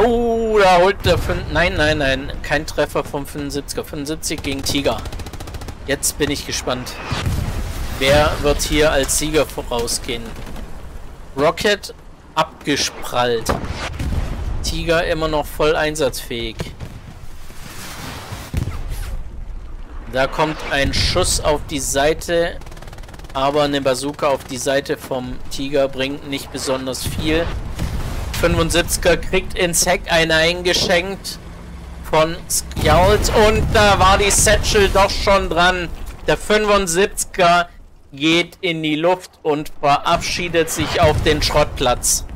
Oh, da holt der 5... Nein, nein, nein. Kein Treffer vom 75er. 75 gegen Tiger. Jetzt bin ich gespannt. Wer wird hier als Sieger vorausgehen? Rocket abgesprallt. Tiger immer noch voll einsatzfähig. Da kommt ein Schuss auf die Seite, aber eine Bazooka auf die Seite vom Tiger bringt nicht besonders viel. 75er kriegt ins Heck eine eingeschenkt von Skjold und da war die Satchel doch schon dran. Der 75er geht in die Luft und verabschiedet sich auf den Schrottplatz.